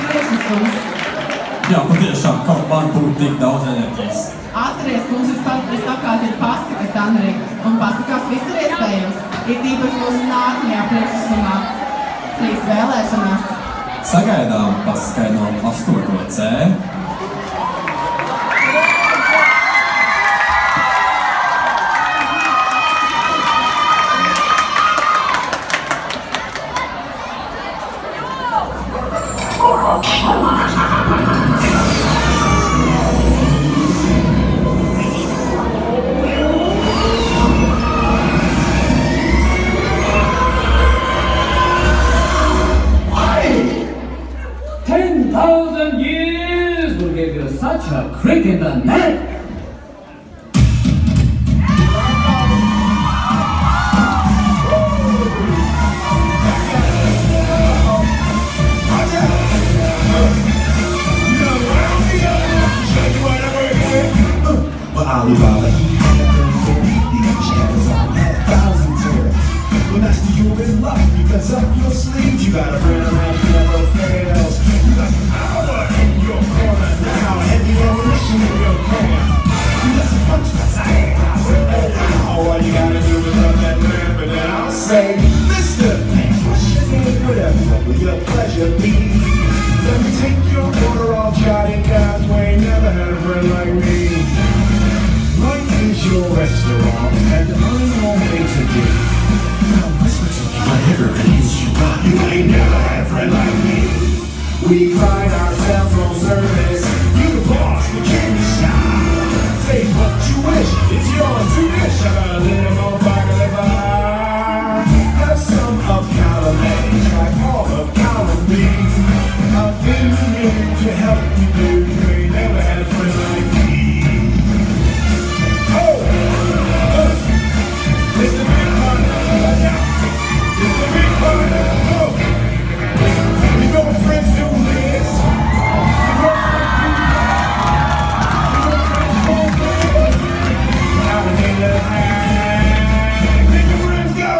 Atcerieties, kungs. Jā, patiešām kaut man būtu tik daudz enerģijas. Atceries, kungs, jūs sakāt, ir pasakas, Andrej, un pasakās viss ir iespējams. Ir tīpaši mūsu nākamajā priekšsumā, 3 vēlēšanās. Sagaidām pasakai no 8. C. Such a crick in the neck! Alibaba, shadows on had thousands here. Well, that's the human luck, because up your sleeve you got a friend that never fails. You got the power in your corner now, heavy ammunition in your can. You got some punch that's all you gotta do is love that man, but then I'll say, Mr. What's your name? Whatever will your pleasure be? Let me take your order, I'll jot it down. You ain't never had a friend like me. Life is your restaurant, and I'm your maitre d'. Now whisper to me whatever it is you got. You ain't never had a friend like me. We pride ourselves on service. You the boss, the king, the shot. Say what you wish, it's yours to dish. I got a little more vodka liver. Have some of column A, try all of column B. I've been here to help you, dude. You ain't never had a friend like me. It's the big one, watch out! It's the big one, oh! We know what friends do this. We know what friends do that. We know what friends do this. How to make it hang. Make your friends go!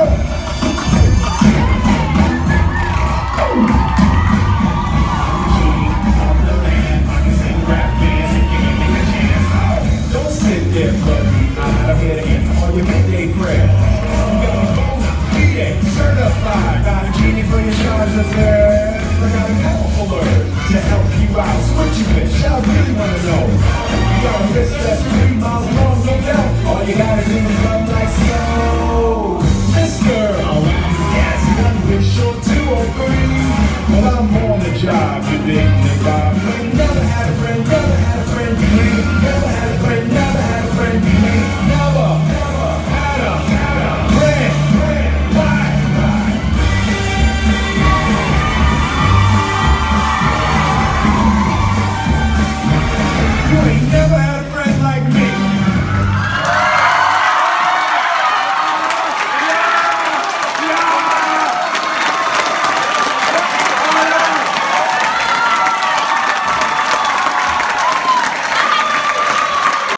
King of the land, I can sing rap bands if you give me a chance. Oh, don't sit there, buddy. I'm here to answer all your midday prayers. You got me phone up, D-Day, certified. Got a genie for your charge affairs. I got a powerful word to help you out. So what you wish? I really want to know. You got a wrist that's 3 miles long, no doubt. All you gotta do is run like snow. This girl, yes, 1 wish or 2 or 3. Well, I'm on the job, you dig me, Bob. You ain't never had a friend.